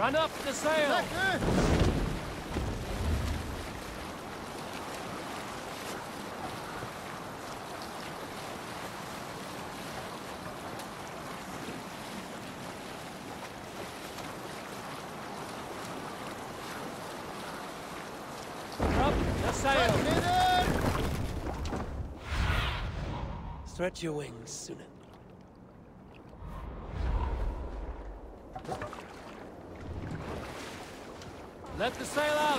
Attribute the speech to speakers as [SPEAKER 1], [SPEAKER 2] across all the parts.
[SPEAKER 1] Run up the sail! Up the sail! Stretch your wings, Sunit. Let the sail out!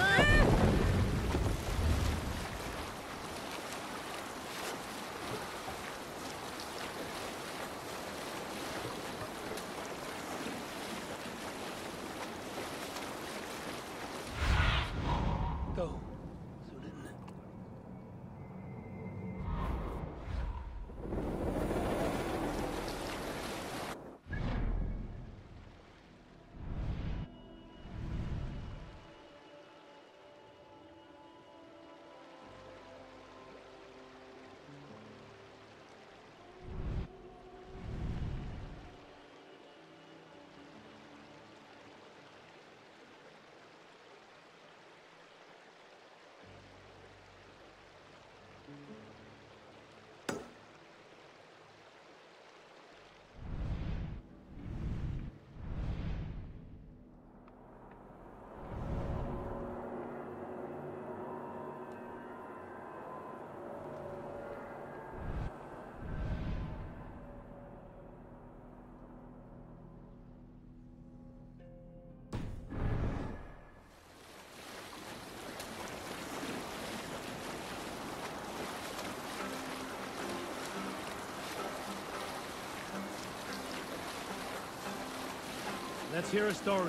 [SPEAKER 1] Go. Let's hear a story.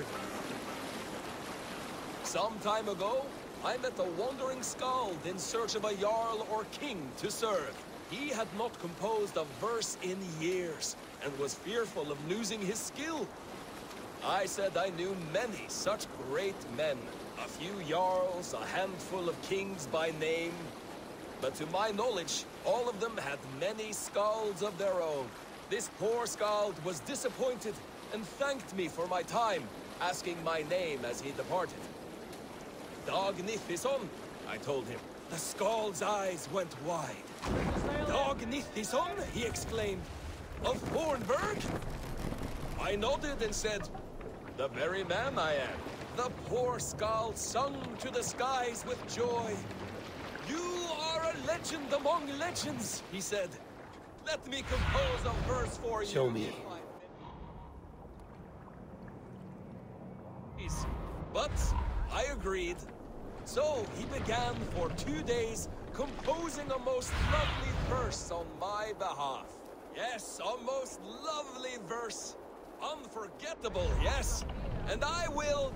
[SPEAKER 2] Some time ago, I met a wandering skald in search of a jarl or king to serve. He had not composed a verse in years, and was fearful of losing his skill. I said I knew many such great men, a few jarls, a handful of kings by name. But to my knowledge, all of them had many skalds of their own. This poor skald was disappointed, and thanked me for my time, asking my name as he departed. Dag Nithison, I told him. The skald's eyes went wide. Dag Nithison, he exclaimed. Of Thornburg? I nodded and said, the very man I am. The poor skald sung to the skies with joy. You are a legend among legends, he said. Let me compose a verse for you.
[SPEAKER 1] Show me.
[SPEAKER 2] But I agreed. So he began for 2 days composing a most lovely verse on my behalf. Yes, a most lovely verse. Unforgettable, yes. And I will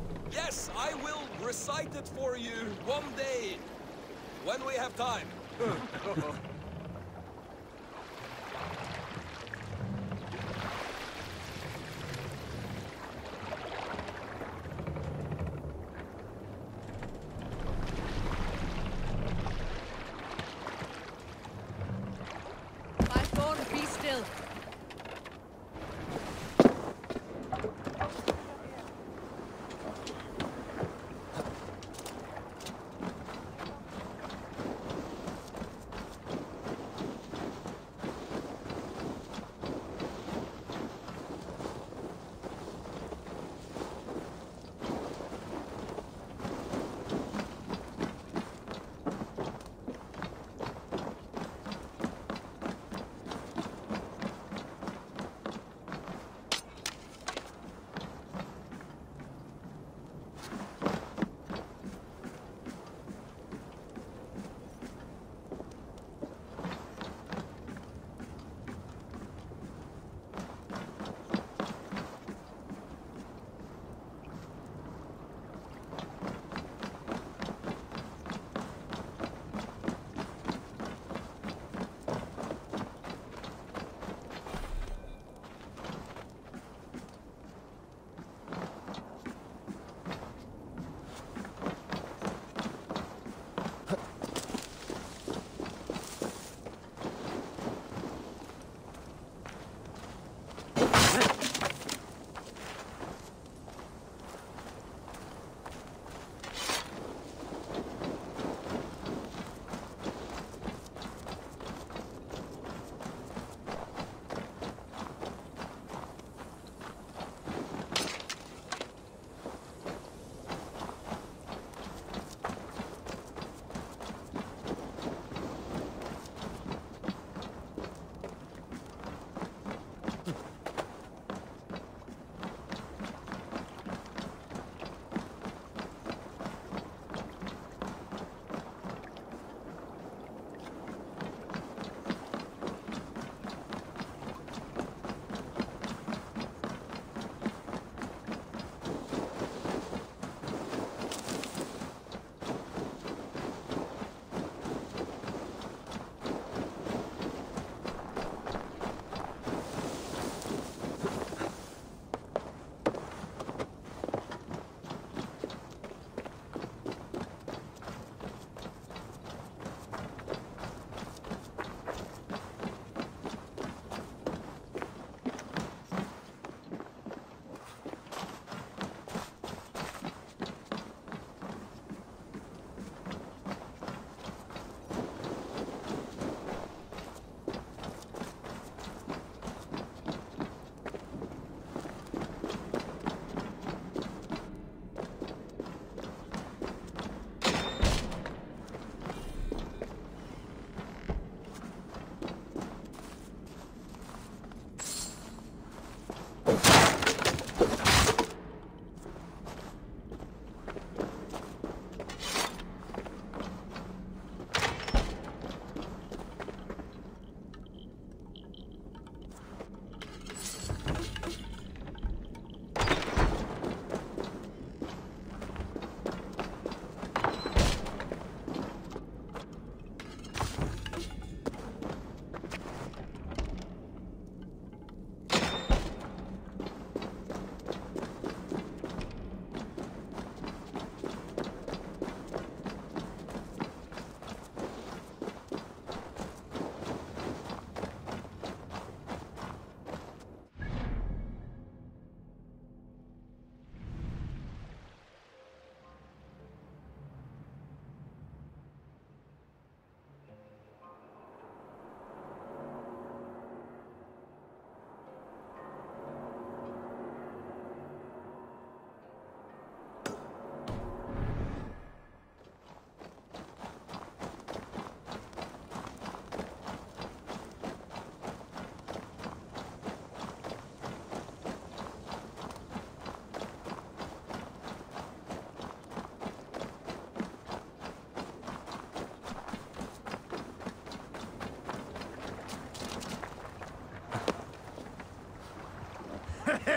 [SPEAKER 2] recite it for you one day. When we have time.
[SPEAKER 3] Be still.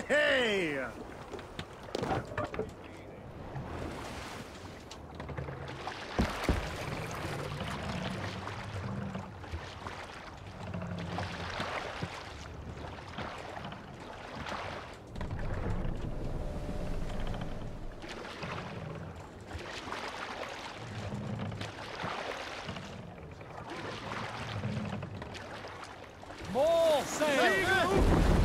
[SPEAKER 3] Hey!
[SPEAKER 1] More sail!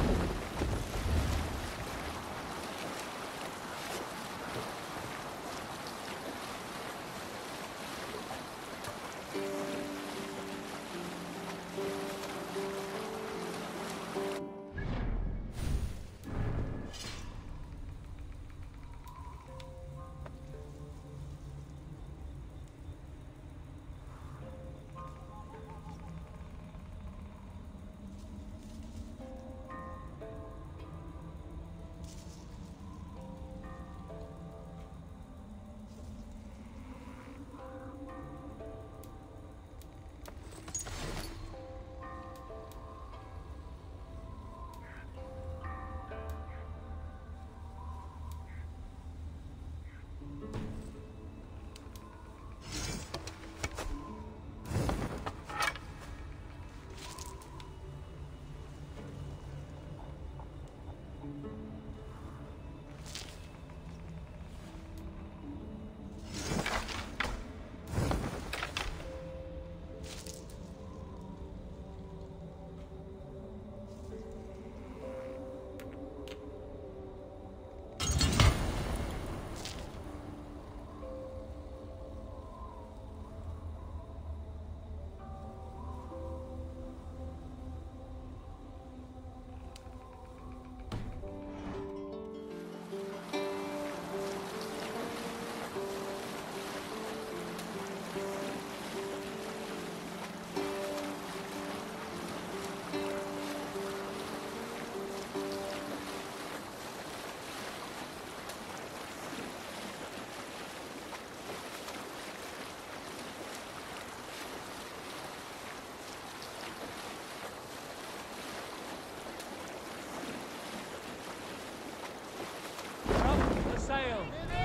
[SPEAKER 1] Up the sail!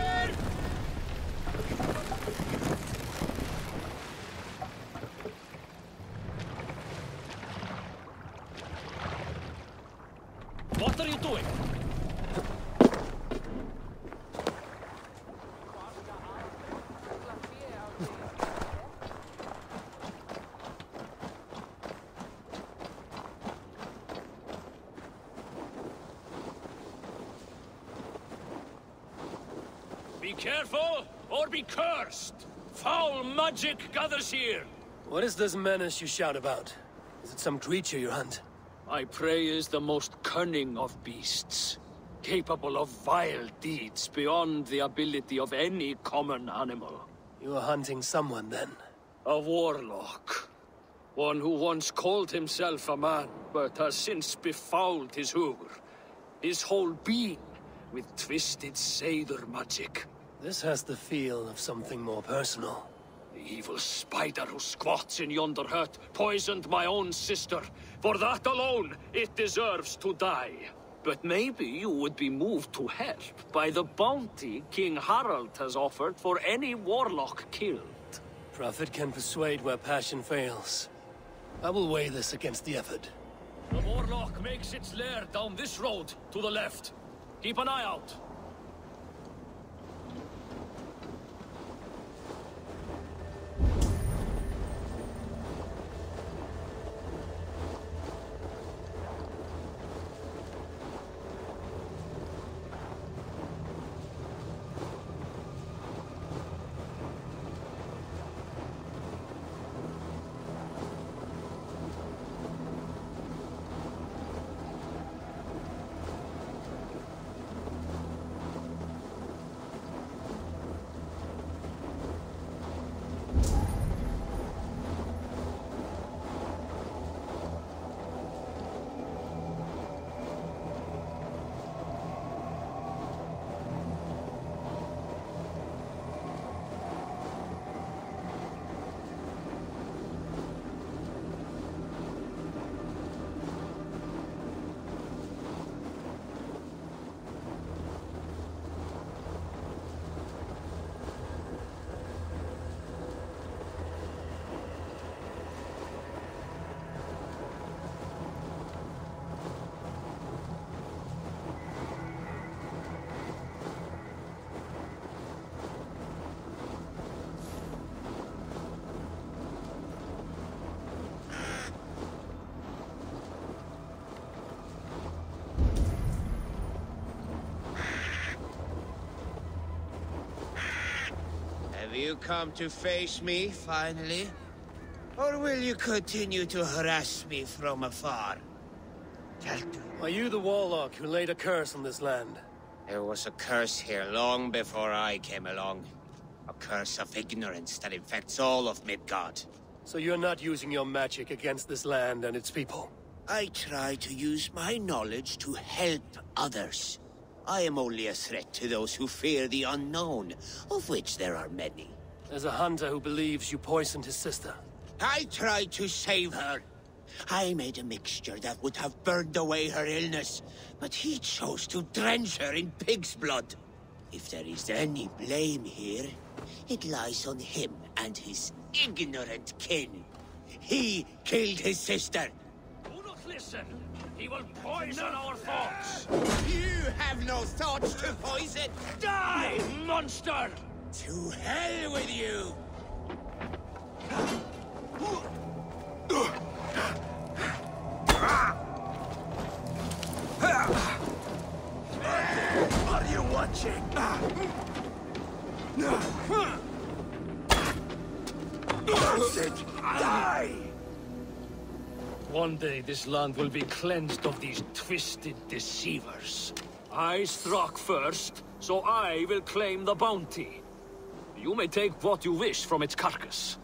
[SPEAKER 2] What are you doing? Be careful, or be cursed! Foul magic gathers here!
[SPEAKER 1] What is this menace you shout about? Is it some creature you hunt?
[SPEAKER 2] My prey is the most cunning of beasts, capable of vile deeds beyond the ability of any common animal.
[SPEAKER 1] You are hunting someone, then?
[SPEAKER 2] A warlock. One who once called himself a man, but has since befouled his hugr. His whole being with twisted Seidr magic.
[SPEAKER 1] This has the feel of something more personal.
[SPEAKER 2] The evil spider who squats in yonder hut poisoned my own sister. For that alone, it deserves to die. But maybe you would be moved to help by the bounty King Harald has offered for any warlock killed.
[SPEAKER 1] Prophet can persuade where passion fails. I will weigh this against the effort.
[SPEAKER 2] The warlock makes its lair down this road, to the left. Keep an eye out.
[SPEAKER 3] you come to face me, finally? Or will you continue to harass me from afar?
[SPEAKER 1] Are you the Warlock who laid a curse on this land?
[SPEAKER 3] There was a curse here long before I came along. A curse of ignorance that infects all of Midgard.
[SPEAKER 1] So you're not using your magic against this land and its people?
[SPEAKER 3] I try to use my knowledge to help others. I am only a threat to those who fear the unknown, of which there are many.
[SPEAKER 1] There's a hunter who believes you poisoned his sister.
[SPEAKER 3] I tried to save her. I made a mixture that would have burned away her illness, but he chose to drench her in pig's blood. If there is any blame here, it lies on him and his ignorant kin. He killed his sister.
[SPEAKER 4] Do not listen. He will poison our thoughts.
[SPEAKER 3] You have no thoughts to poison.
[SPEAKER 4] Die, monster!
[SPEAKER 3] To hell with you!
[SPEAKER 4] Are you watching? That's it! Die! One day this land will be cleansed of these twisted deceivers. I struck first, so I will claim the bounty. You may take what you wish from its carcass.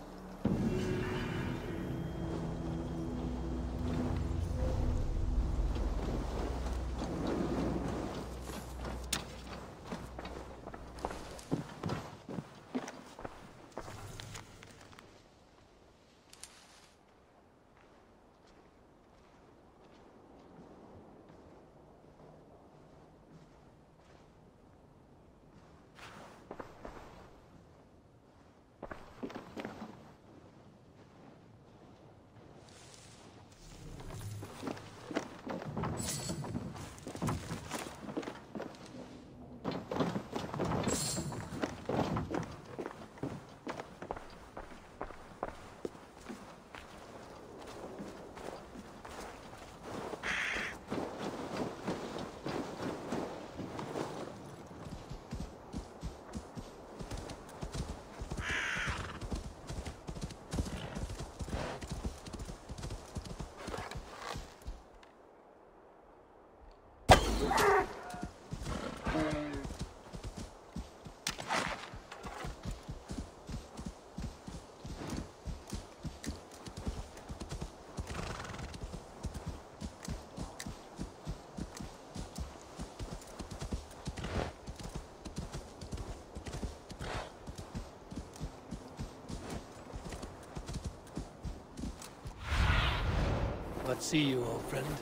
[SPEAKER 1] Let's see you, old friend.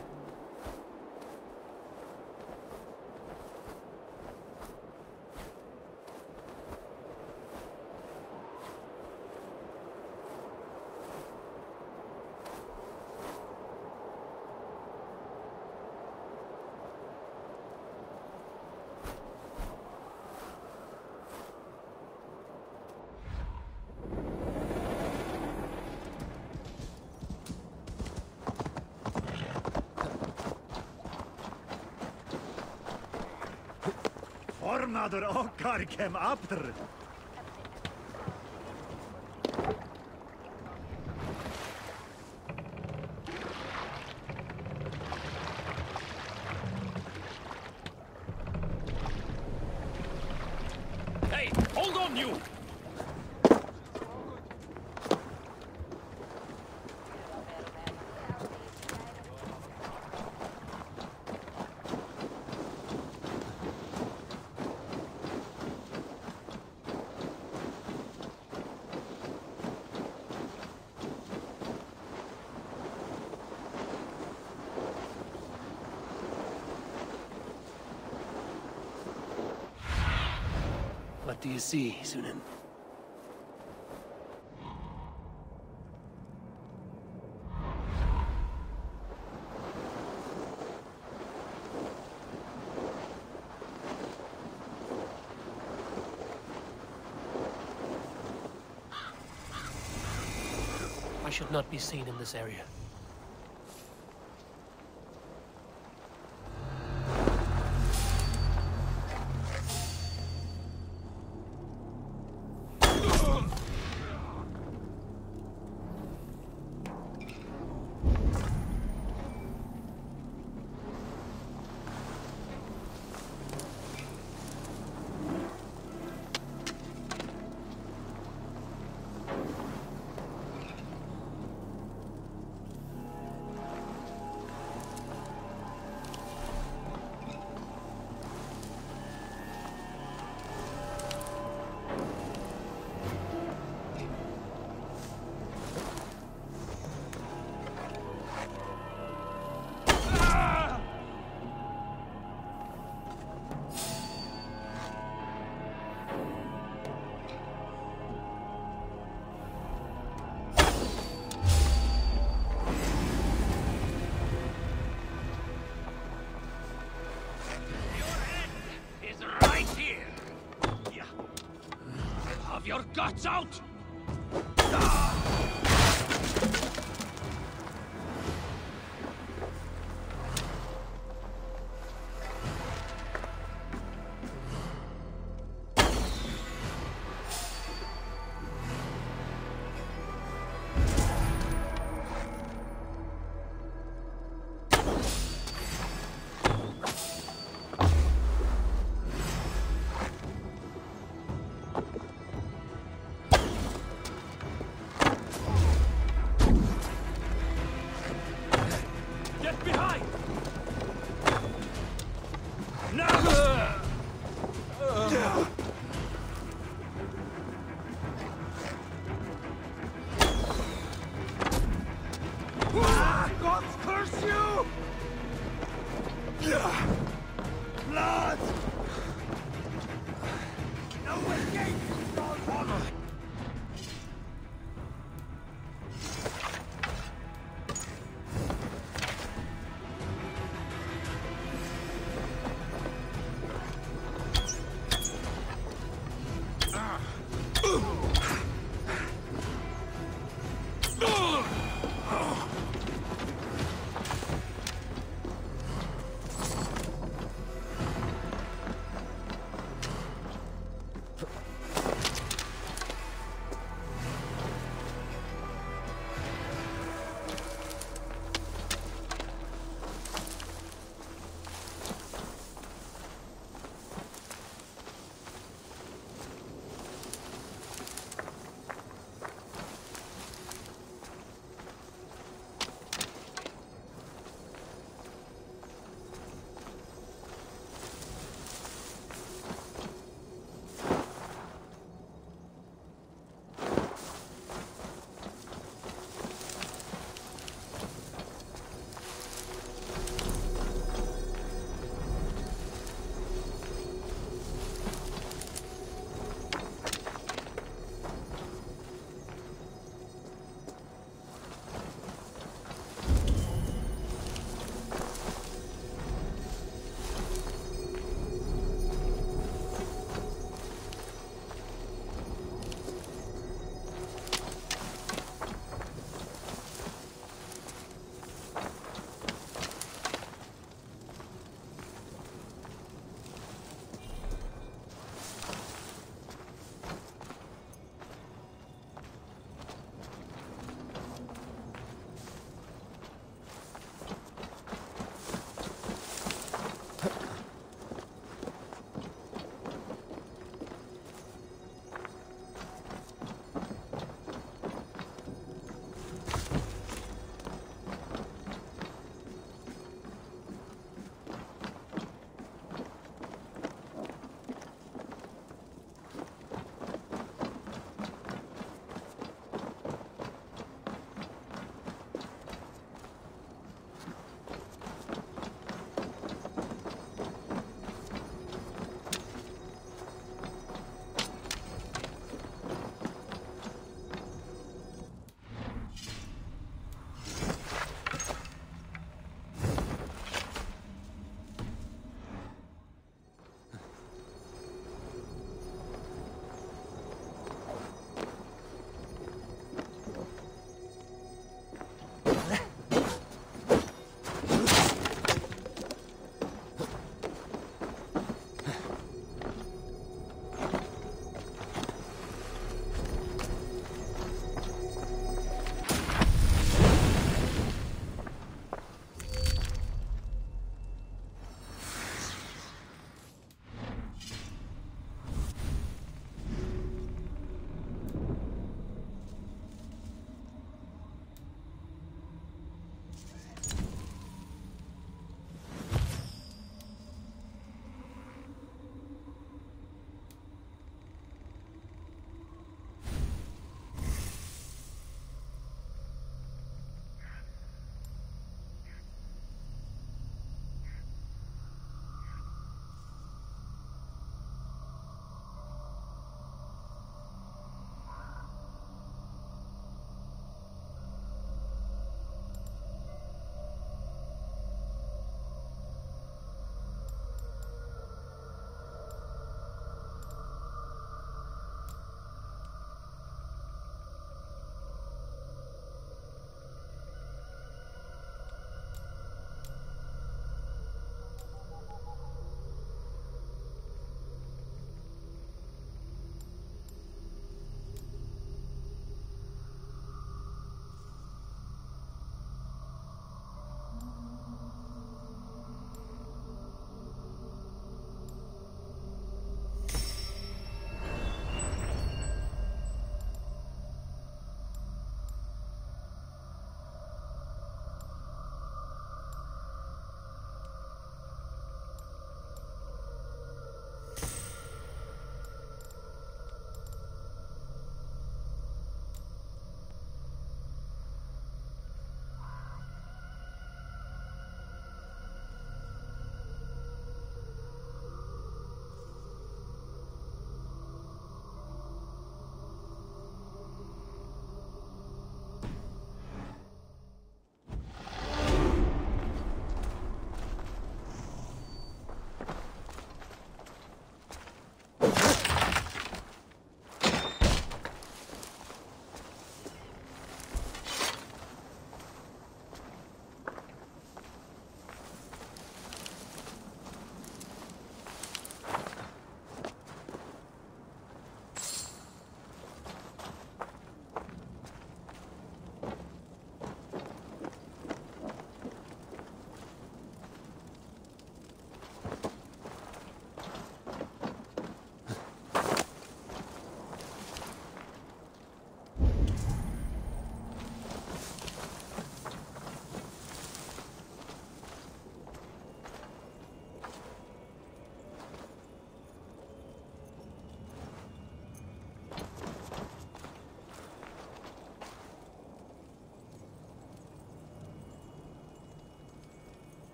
[SPEAKER 5] Formaður okkar kem aftur.
[SPEAKER 4] Hey, hold on, you!
[SPEAKER 1] What do you see, Sunan? I should not be seen in this area.
[SPEAKER 4] guts out!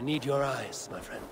[SPEAKER 1] need your eyes, my friend.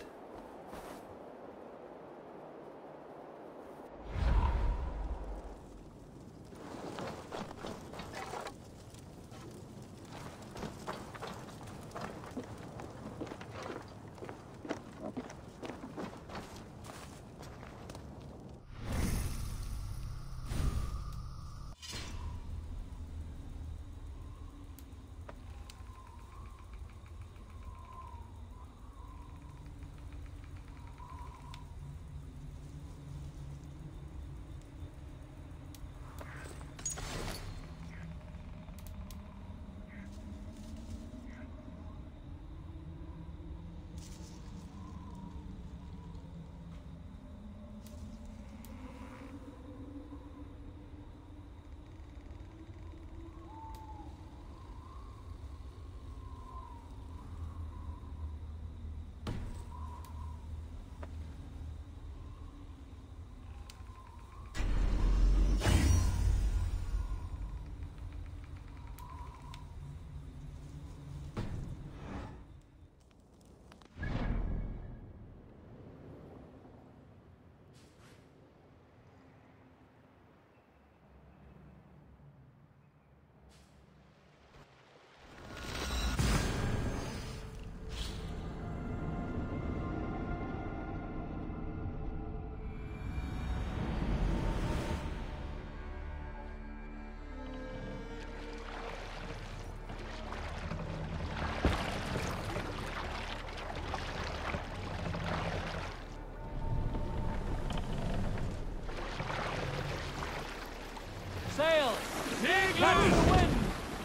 [SPEAKER 4] Sail! Catch the wind!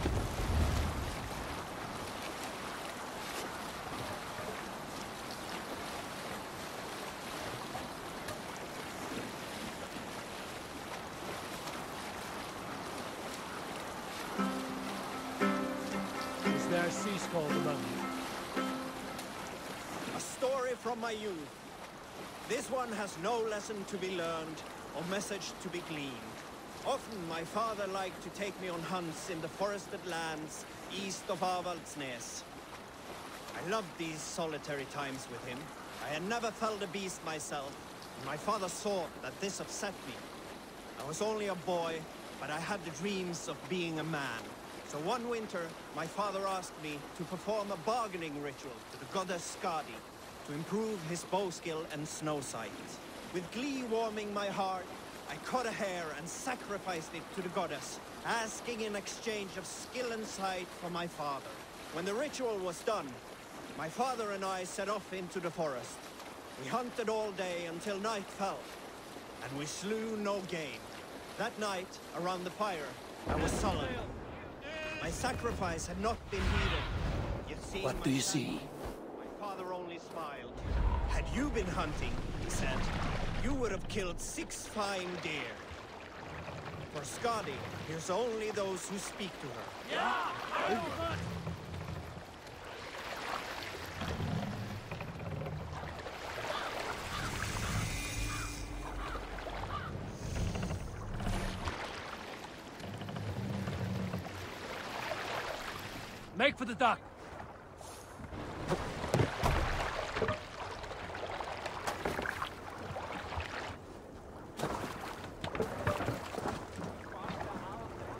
[SPEAKER 1] Is there a sea scroll among you?
[SPEAKER 6] A story from my youth. This one has no lesson to be learned or message to be gleaned. Often my father liked to take me on hunts in the forested lands east of Avaldsnes. I loved these solitary times with him. I had never felled a beast myself, and my father saw that this upset me. I was only a boy, but I had the dreams of being a man. So one winter, my father asked me to perform a bargaining ritual to the goddess Skadi to improve his bow skill and snow sight. With glee warming my heart, I cut a hare and sacrificed it to the goddess, asking in exchange of skill and sight from my father. When the ritual was done, my father and I set off into the forest. We hunted all day until night fell, and we slew no game. That night, around the fire, I was sullen. My sacrifice had not been heeded. Yet seeing
[SPEAKER 1] What do you see?
[SPEAKER 6] my father only smiled. Had you been hunting, he said, you would have killed 6 fine deer. For Skadi, here's only those who speak to her.
[SPEAKER 4] Make for the dock!